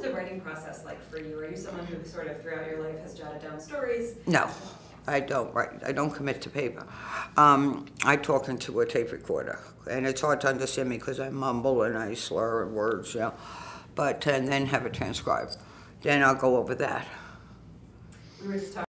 the writing process like for you? Are you someone who sort of throughout your life has jotted down stories? No, I don't write. I don't commit to paper. I talk into a tape recorder, and it's hard to understand me because I mumble and I slur words, you know. But and then have it transcribed. Then I'll go over that. We were just talking